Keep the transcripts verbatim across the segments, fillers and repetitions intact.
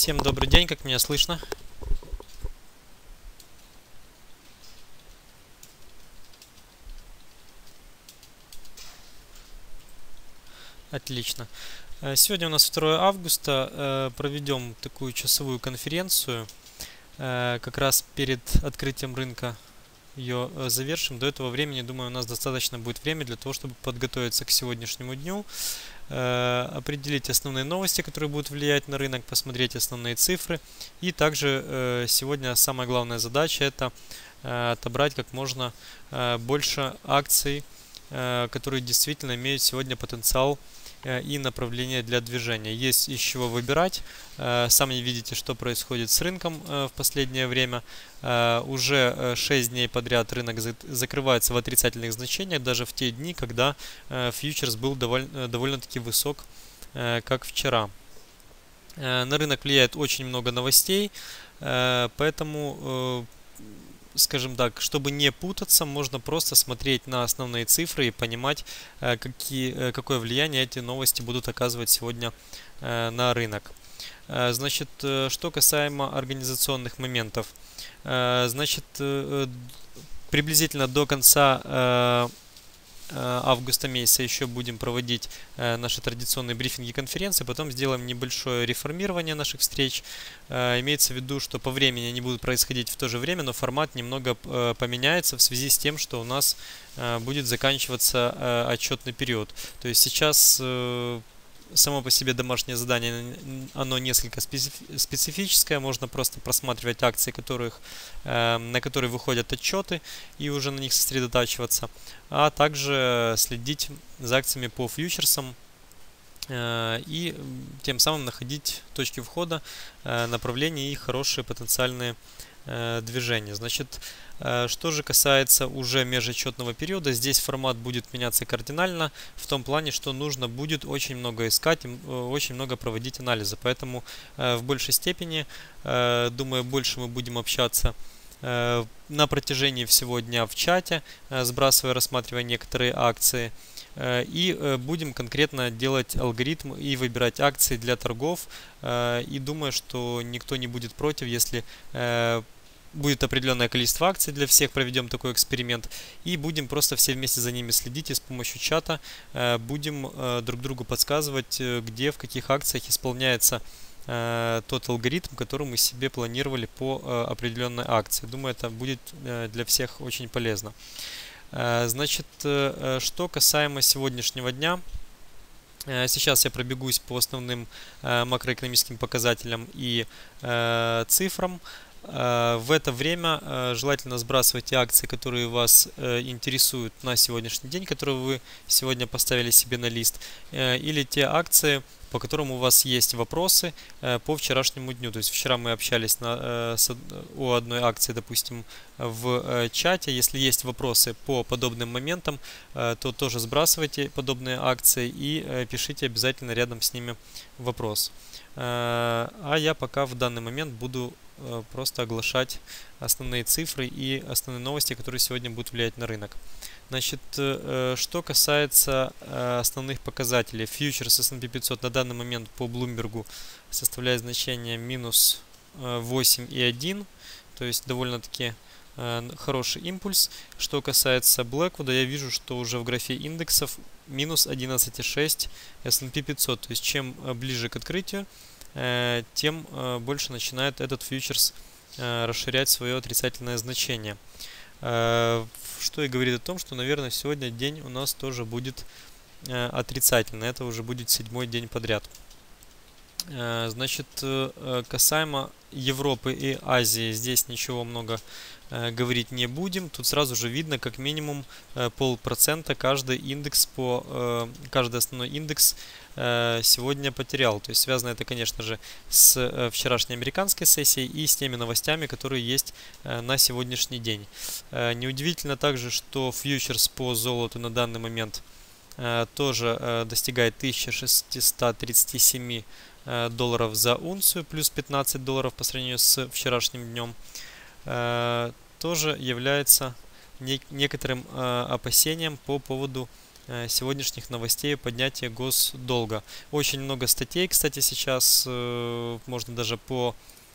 Всем добрый день, как меня слышно? Отлично. Сегодня у нас второе августа. Проведем такую часовую конференцию. Как раз перед открытием рынка ее завершим. До этого времени, думаю, у нас достаточно будет времени для того, чтобы подготовиться к сегодняшнему дню, определить основные новости, которые будут влиять на рынок, посмотреть основные цифры. И также сегодня самая главная задача — это отобрать как можно больше акций, которые действительно имеют сегодня потенциал и направление для движения. Есть из чего выбирать. Сами видите, что происходит с рынком в последнее время. Уже шесть дней подряд рынок закрывается в отрицательных значениях, даже в те дни, когда фьючерс был довольно-таки высок, как вчера. На рынок влияет очень много новостей, поэтому, скажем так, чтобы не путаться, можно просто смотреть на основные цифры и понимать, какие, какое влияние эти новости будут оказывать сегодня на рынок. Значит, что касаемо организационных моментов. Значит, приблизительно до конца августа месяца еще будем проводить наши тради-ционные брифинги и конференции, потом сделаем небольшое реформирование наших встреч. Имеется в виду, что по времени они будут происходить в то же время, но формат немного поменяется в связи с тем, что у нас будет заканчиваться отчетный период. То есть сейчас само по себе домашнее задание, оно несколько специфическое, можно просто просматривать акции, которых, на которые выходят отчеты, и уже на них сосредотачиваться, а также следить за акциями по фьючерсам и тем самым находить точки входа, направления и хорошие потенциальные движения. Значит, что же касается уже межотчетного периода, здесь формат будет меняться кардинально, в том плане, что нужно будет очень много искать, очень много проводить анализа. Поэтому в большей степени, думаю, больше мы будем общаться на протяжении всего дня в чате, сбрасывая, рассматривая некоторые акции. И будем конкретно делать алгоритм и выбирать акции для торгов. И думаю, что никто не будет против, если будет определенное количество акций для всех, проведем такой эксперимент, и будем просто все вместе за ними следить, и с помощью чата будем друг другу подсказывать, где, в каких акциях исполняется тот алгоритм, который мы себе планировали по определенной акции. Думаю, это будет для всех очень полезно. Значит, что касаемо сегодняшнего дня, сейчас я пробегусь по основным макроэкономическим показателям и цифрам. В это время желательно сбрасывать те акции, которые вас интересуют на сегодняшний день, которые вы сегодня поставили себе на лист, или те акции, по которым у вас есть вопросы по вчерашнему дню. То есть вчера мы общались на, о одной акции, допустим, в чате. Если есть вопросы по подобным моментам, то тоже сбрасывайте подобные акции и пишите обязательно рядом с ними вопрос. А я пока в данный момент буду просто оглашать основные цифры и основные новости, которые сегодня будут влиять на рынок. Значит, что касается основных показателей, фьючерс эс энд пи пятьсот на данный момент по Bloomberg составляет значение минус восемь и один, то есть довольно-таки хороший импульс. Что касается Blackwood, я вижу, что уже в графе индексов минус одиннадцать и шесть эс энд пи пятьсот, то есть чем ближе к открытию, тем больше начинает этот фьючерс расширять свое отрицательное значение. Что и говорит о том, что, наверное, сегодня день у нас тоже будет отрицательный. Это уже будет седьмой день подряд. Значит, касаемо Европы и Азии, здесь ничего много говорить не будем. Тут сразу же видно, как минимум полпроцента каждый индекс по каждый основной индекс сегодня потерял. То есть связано это, конечно же, с вчерашней американской сессией и с теми новостями, которые есть на сегодняшний день. Неудивительно также, что фьючерс по золоту на данный момент тоже достигает тысячи шестисот тридцати семи долларов за унцию, плюс пятнадцать долларов по сравнению с вчерашним днем. Тоже является некоторым опасением по поводу сегодняшних новостей поднятия госдолга. Очень много статей, кстати, сейчас можно даже по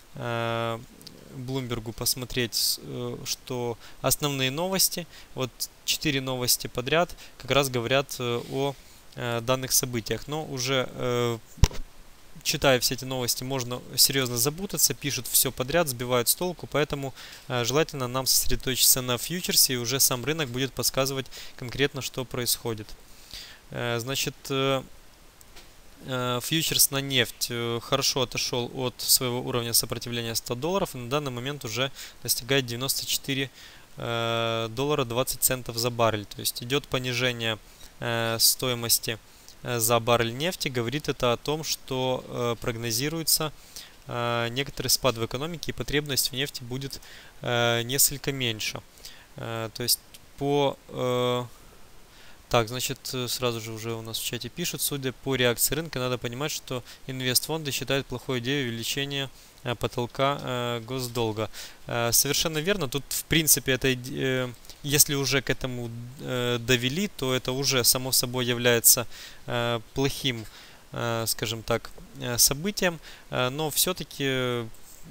Bloomberg посмотреть, что основные новости, вот четыре новости подряд, как раз говорят о данных событиях. Но уже читая все эти новости, можно серьезно запутаться, пишут все подряд, сбивают с толку, поэтому э, желательно нам сосредоточиться на фьючерсе, и уже сам рынок будет подсказывать конкретно, что происходит. Э, значит, э, э, фьючерс на нефть э, хорошо отошел от своего уровня сопротивления сто долларов и на данный момент уже достигает девяносто четыре э, доллара двадцать центов за баррель, то есть идет понижение э, стоимости за баррель нефти. Говорит это о том, что э, прогнозируется э, некоторый спад в экономике и потребность в нефти будет э, несколько меньше. Э, то есть по... Э, так, значит, сразу же уже у нас в чате пишут, судя по реакции рынка, надо понимать, что инвестфонды считают плохой идеей увеличения э, потолка э, госдолга. Э, совершенно верно. Тут, в принципе, это... Э, Если уже к этому э, довели, то это уже само собой является э, плохим, э, скажем так, э, событием, э, но все-таки э,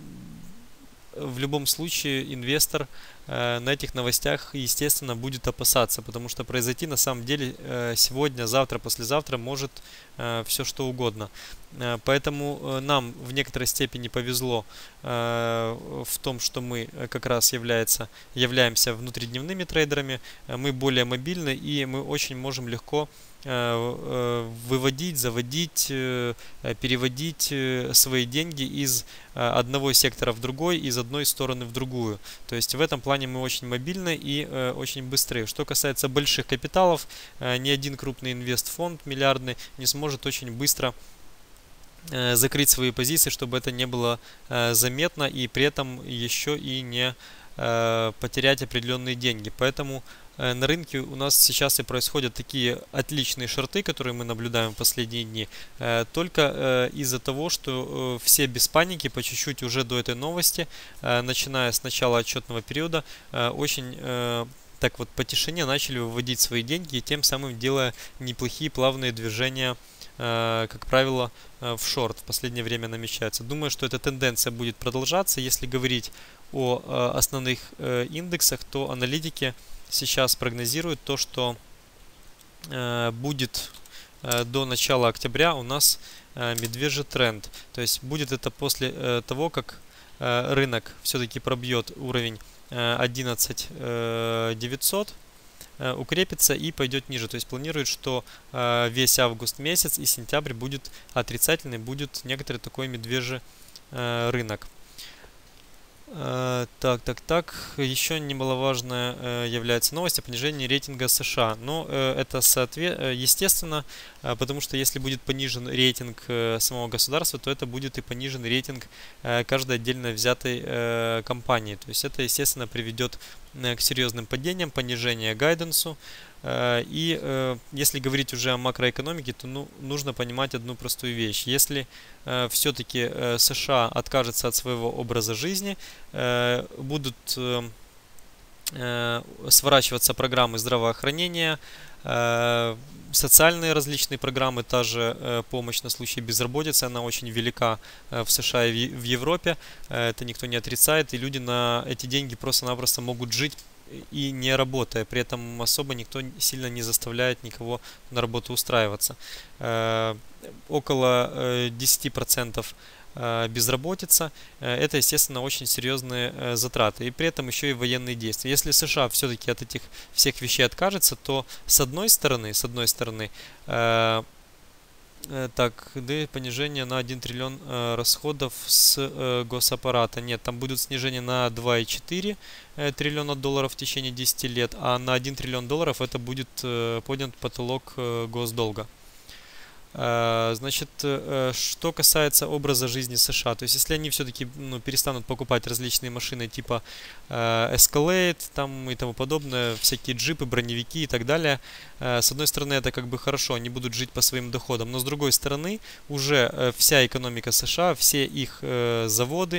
в любом случае инвестор э, на этих новостях, естественно, будет опасаться, потому что произойти на самом деле э, сегодня, завтра, послезавтра может э, все что угодно. Э, поэтому э, нам в некоторой степени повезло э, в том, что мы как раз является, являемся внутридневными трейдерами, э, мы более мобильны и мы очень можем легко выводить, заводить, переводить свои деньги из одного сектора в другой, из одной стороны в другую. То есть в этом плане мы очень мобильны и очень быстрые. Что касается больших капиталов, ни один крупный инвестфонд миллиардный не сможет очень быстро закрыть свои позиции, чтобы это не было заметно и при этом еще и не потерять определенные деньги. Поэтому на рынке у нас сейчас и происходят такие отличные шорты, которые мы наблюдаем в последние дни, только из-за того, что все без паники по чуть-чуть уже до этой новости, начиная с начала отчетного периода, очень так вот по тишине начали выводить свои деньги и тем самым делая неплохие плавные движения, как правило, в шорт в последнее время намечается. Думаю, что эта тенденция будет продолжаться. Если говорить о основных индексах, то аналитики сейчас прогнозируют то, что будет до начала октября у нас медвежий тренд. То есть будет это после того, как рынок все-таки пробьет уровень одиннадцать девятьсот, укрепится и пойдет ниже. То есть планирует, что весь август месяц и сентябрь будет отрицательный, будет некоторый такой медвежий рынок. Так, так, так. Еще немаловажная является новость о понижении рейтинга США. Но это соответ... естественно, потому что если будет понижен рейтинг самого государства, то это будет и понижен рейтинг каждой отдельно взятой компании. То есть это, естественно, приведет к серьезным падениям, понижению гайденсу. И если говорить уже о макроэкономике, то ну, нужно понимать одну простую вещь. Если э, все-таки э, США откажется от своего образа жизни, э, будут э, э, сворачиваться программы здравоохранения, э, социальные различные программы, та же э, помощь на случай безработицы, она очень велика э, в США и в, в Европе, э, это никто не отрицает, и люди на эти деньги просто-напросто могут жить и не работая, при этом особо никто сильно не заставляет никого на работу устраиваться. Э, около э, десяти процентов э, безработица, э, это, естественно, очень серьезные э, затраты, и при этом еще и военные действия. Если США все-таки от этих всех вещей откажется, то с одной стороны, с одной стороны, э, Так, да, понижение на один триллион э, расходов с э, госаппарата. Нет, там будет снижение на два и четыре э, триллиона долларов в течение десяти лет, а на один триллион долларов это будет э, поднят потолок э, госдолга. Э, значит, э, что касается образа жизни США, то есть если они все-таки ну, перестанут покупать различные машины типа э, Escalade там, и тому подобное, всякие джипы, броневики и так далее, э, с одной стороны это как бы хорошо, они будут жить по своим доходам, но с другой стороны уже э, вся экономика США, все их э, заводы,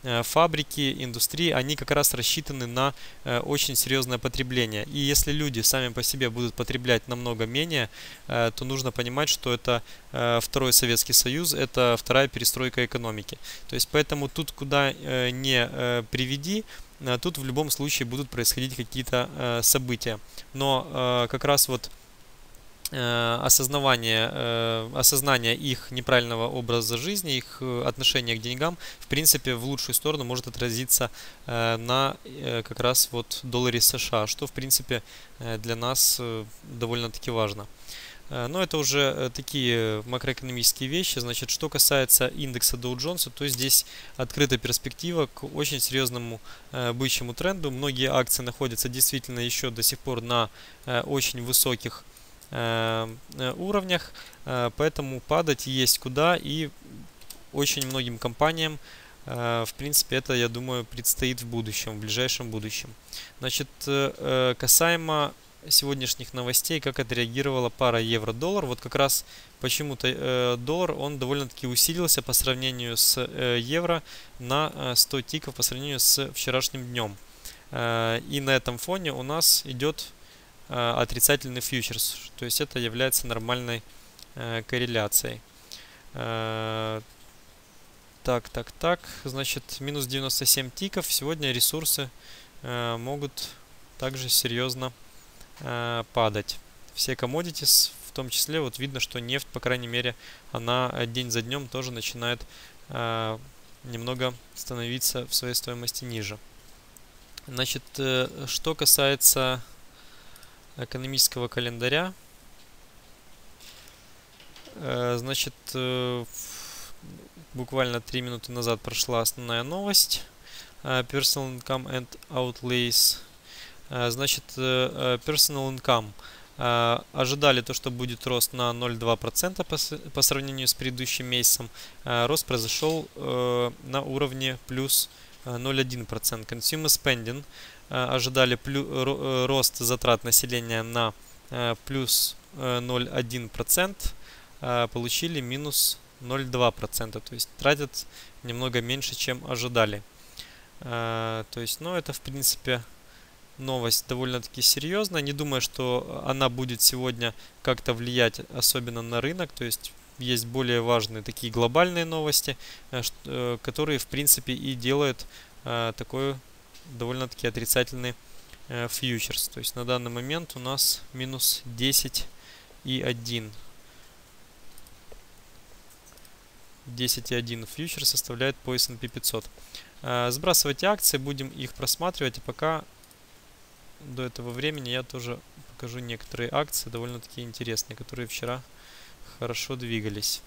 фабрики, индустрии, они как раз рассчитаны на очень серьезное потребление. И если люди сами по себе будут потреблять намного менее, то нужно понимать, что это второй Советский Союз, это вторая перестройка экономики. То есть поэтому тут куда не приведи, тут в любом случае будут происходить какие-то события. Но как раз вот осознавание, осознание их неправильного образа жизни, их отношения к деньгам, в принципе, в лучшую сторону может отразиться на как раз вот долларе США, что, в принципе, для нас довольно-таки важно. Но это уже такие макроэкономические вещи. Значит, что касается индекса Dow Jones, то здесь открыта перспектива к очень серьезному бычьему тренду. Многие акции находятся действительно еще до сих пор на очень высоких уровнях, поэтому падать есть куда, и очень многим компаниям, в принципе, это, я думаю, предстоит в будущем, в ближайшем будущем. Значит, касаемо сегодняшних новостей, как отреагировала пара евро-доллар, вот как раз почему-то доллар, он довольно-таки усилился по сравнению с евро на сто тиков по сравнению с вчерашним днем. И на этом фоне у нас идет отрицательный фьючерс, то есть это является нормальной э, корреляцией. Э, так, так, так, значит, минус девяносто семь тиков. Сегодня ресурсы э, могут также серьезно э, падать. Все commodities, в том числе, вот видно, что нефть, по крайней мере, она день за днем тоже начинает э, немного становиться в своей стоимости ниже. Значит, э, что касается экономического календаря, значит, буквально три минуты назад прошла основная новость Personal Income and Outlays. Значит, Personal Income ожидали то, что будет рост на ноль целых два десятых процента по, по сравнению с предыдущим месяцем. Рост произошел на уровне плюс ноль целых один десятых процента. Consumer Spending ожидали плю, рост затрат населения на плюс ноль целых один десятый процент, получили минус ноль целых два десятых процента, то есть тратят немного меньше, чем ожидали. То есть, ну, это в принципе новость довольно-таки серьезная. Не думаю, что она будет сегодня как-то влиять особенно на рынок, то есть есть более важные такие глобальные новости, которые в принципе и делают такой довольно-таки отрицательный э, фьючерс. То есть на данный момент у нас минус десять и один. десять и один фьючерс составляет по эс энд пи пятьсот. Э, сбрасывайте акции, будем их просматривать. И пока до этого времени я тоже покажу некоторые акции довольно-таки интересные, которые вчера хорошо двигались.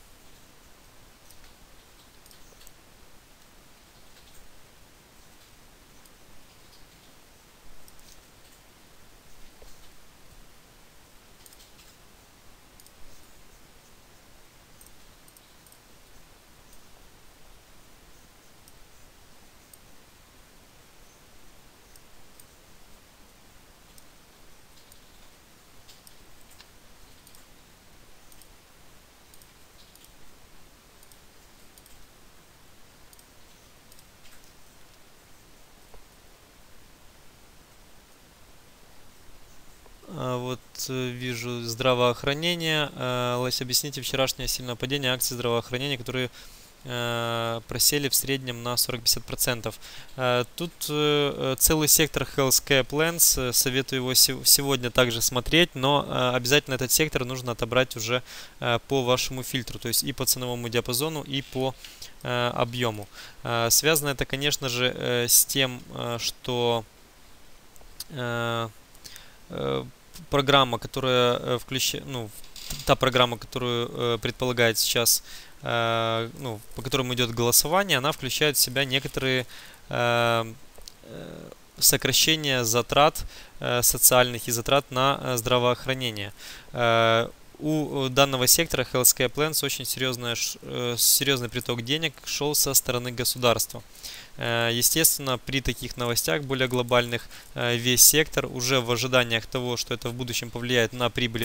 Вот вижу здравоохранение. Лось, объясните вчерашнее сильное падение акций здравоохранения, которые просели в среднем на сорок-пятьдесят процентов. Тут целый сектор Healthcare Plans, советую его сегодня также смотреть, но обязательно этот сектор нужно отобрать уже по вашему фильтру, то есть и по ценовому диапазону, и по объему. Связано это, конечно же, с тем, что программа, которая включает, ну, та программа, которую э, предполагает сейчас, э, ну, по которому идет голосование, она включает в себя некоторые э, сокращения затрат э, социальных и затрат на э, здравоохранение. Э, у данного сектора Healthcare Plans очень серьезный, э, серьезный приток денег шел со стороны государства. Естественно, при таких новостях более глобальных весь сектор уже в ожиданиях того, что это в будущем повлияет на прибыль